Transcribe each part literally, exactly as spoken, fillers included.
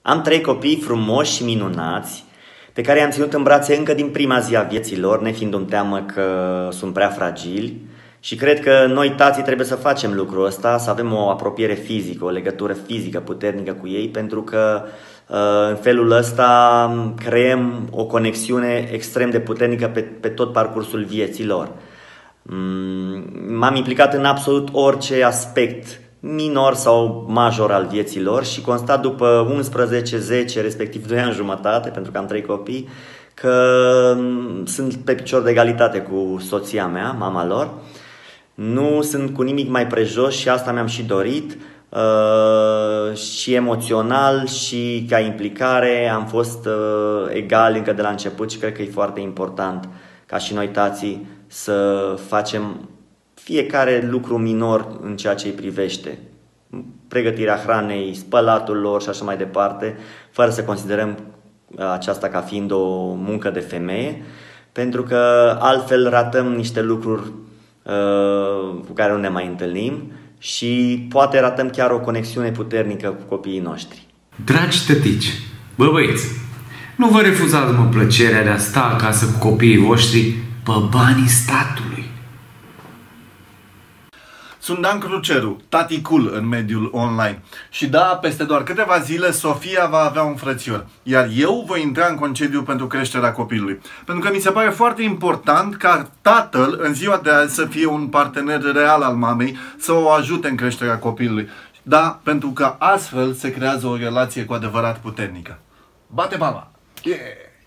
Am trei copii frumoși și minunați, pe care i-am ținut în brațe încă din prima zi a vieții lor, nefiindu-mi teamă că sunt prea fragili. Și cred că noi, tații, trebuie să facem lucrul ăsta, să avem o apropiere fizică, o legătură fizică puternică cu ei, pentru că în felul ăsta creăm o conexiune extrem de puternică pe, pe tot parcursul vieții lor. M-am implicat în absolut orice aspect minor sau major al vieții lor și constat după unsprezece, zece, respectiv doi ani jumătate, pentru că am trei copii, că sunt pe picior de egalitate cu soția mea, mama lor. Nu sunt cu nimic mai prejos și asta mi-am și dorit. Uh, și emoțional și ca implicare am fost uh, egali încă de la început și cred că e foarte important ca și noi, tații, să facem fiecare lucru minor în ceea ce îi privește. Pregătirea hranei, spălatul lor și așa mai departe, fără să considerăm aceasta ca fiind o muncă de femeie, pentru că altfel ratăm niște lucruri uh, cu care nu ne mai întâlnim și poate ratăm chiar o conexiune puternică cu copiii noștri. Dragi tătici, bă băieți, nu vă refuzați, mă, plăcerea de a sta acasă cu copiii voștri pe banii statului. Sunt Dan Cruceru, tati cool în mediul online. Și da, peste doar câteva zile, Sofia va avea un frățior. Iar eu voi intra în concediu pentru creșterea copilului. Pentru că mi se pare foarte important ca tatăl, în ziua de azi, să fie un partener real al mamei, să o ajute în creșterea copilului. Da, pentru că astfel se creează o relație cu adevărat puternică. Bate mama! Yeah!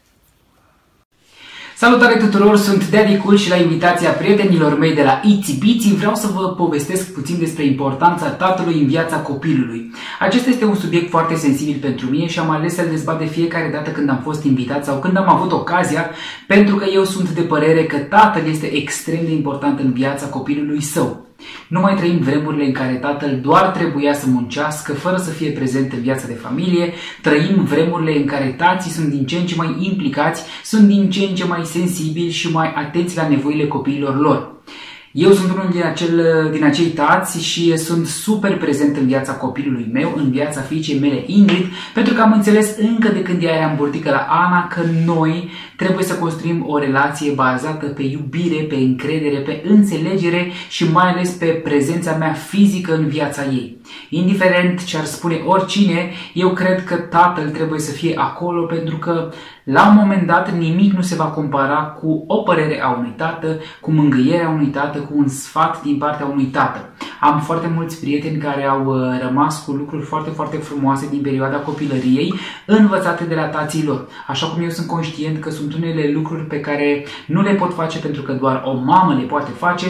Salutare tuturor, sunt Daddy Cool și la invitația prietenilor mei de la Itsy Bitsy vreau să vă povestesc puțin despre importanța tatălui în viața copilului. Acesta este un subiect foarte sensibil pentru mine și am ales să-l dezbat de fiecare dată când am fost invitat sau când am avut ocazia, pentru că eu sunt de părere că tatăl este extrem de important în viața copilului său. Nu mai trăim vremurile în care tatăl doar trebuia să muncească fără să fie prezent în viața de familie. Trăim vremurile în care tații sunt din ce în ce mai implicați, sunt din ce în ce mai sensibili și mai atenți la nevoile copiilor lor. Eu sunt unul din, acel, din acei tați și sunt super prezent în viața copilului meu, în viața fiicei mele Ingrid, pentru că am înțeles încă de când ea era în burtică la Ana că noi trebuie să construim o relație bazată pe iubire, pe încredere, pe înțelegere și mai ales pe prezența mea fizică în viața ei. Indiferent ce ar spune oricine, eu cred că tatăl trebuie să fie acolo, pentru că la un moment dat nimic nu se va compara cu o părere a unui tată, cu mângâierea unui tată, cu un sfat din partea unui tată. Am foarte mulți prieteni care au rămas cu lucruri foarte, foarte frumoase din perioada copilăriei, învățate de la tații lor. Așa cum eu sunt conștient că sunt unele lucruri pe care nu le pot face pentru că doar o mamă le poate face,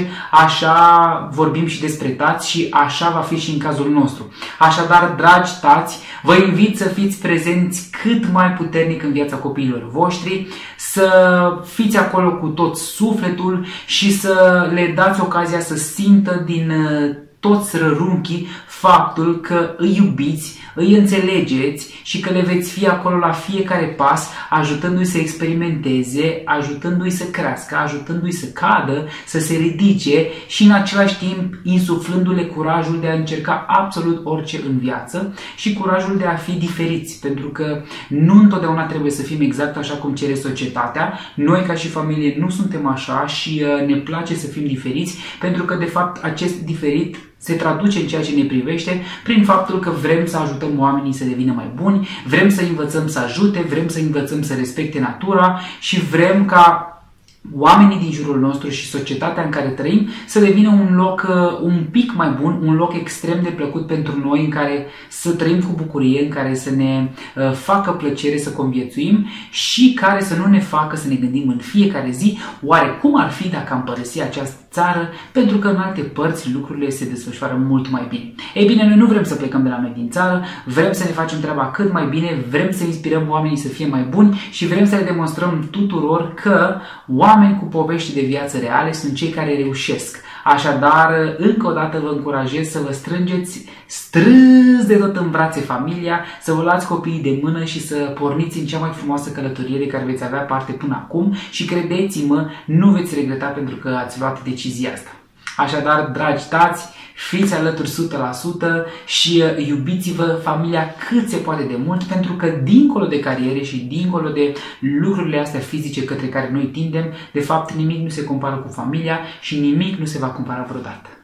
așa vorbim și despre tați și așa va fi și în cazul nostru. Așadar, dragi tați, vă invit să fiți prezenți cât mai puternic în viața copiilor voștri, să fiți acolo cu tot sufletul și să le dați ocazia să simtă din toți rărunchii faptul că îi iubiți, îi înțelegeți și că le veți fi acolo la fiecare pas, ajutându-i să experimenteze, ajutându-i să crească, ajutându-i să cadă, să se ridice și în același timp insuflându-le curajul de a încerca absolut orice în viață și curajul de a fi diferiți, pentru că nu întotdeauna trebuie să fim exact așa cum cere societatea. Noi ca și familie nu suntem așa și ne place să fim diferiți, pentru că de fapt acest diferit se traduce în ceea ce ne privește prin faptul că vrem să ajutăm oamenii să devină mai buni, vrem să învățăm să ajute, vrem să învățăm să respecte natura și vrem ca oamenii din jurul nostru și societatea în care trăim să devină un loc uh, un pic mai bun, un loc extrem de plăcut pentru noi, în care să trăim cu bucurie, în care să ne uh, facă plăcere să conviețuim și care să nu ne facă să ne gândim în fiecare zi oare cum ar fi dacă am părăsi această țară, pentru că în alte părți lucrurile se desfășoară mult mai bine. Ei bine, noi nu vrem să plecăm de la noi din țară, vrem să ne facem treaba cât mai bine, vrem să inspirăm oamenii să fie mai buni și vrem să le demonstrăm tuturor că oameni cu povești de viață reale sunt cei care reușesc. Așadar, încă o dată vă încurajez să vă strângeți strâns de tot în brațe familia, să vă luați copiii de mână și să porniți în cea mai frumoasă călătorie de care veți avea parte până acum și credeți-mă, nu veți regreta pentru că ați luat decizia asta. Așadar, dragi tați, fiți alături o sută la sută și iubiți-vă familia cât se poate de mult, pentru că dincolo de cariere și dincolo de lucrurile astea fizice către care noi tindem, de fapt nimic nu se compară cu familia și nimic nu se va compara vreodată.